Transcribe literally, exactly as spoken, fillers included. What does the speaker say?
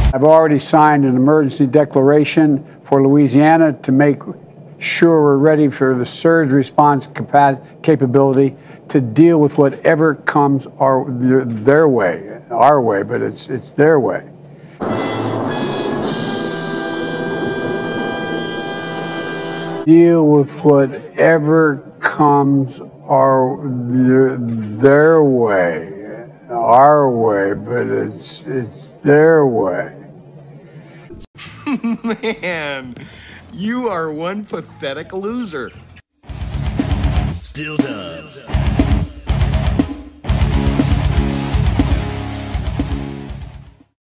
I've already signed an emergency declaration for Louisiana to make sure we're ready for the surge response capability to deal with whatever comes our their way, our way, but it's it's their way. Deal with whatever comes our their, their way, our way, but it's it's their way. Man, you are one pathetic loser. Still done.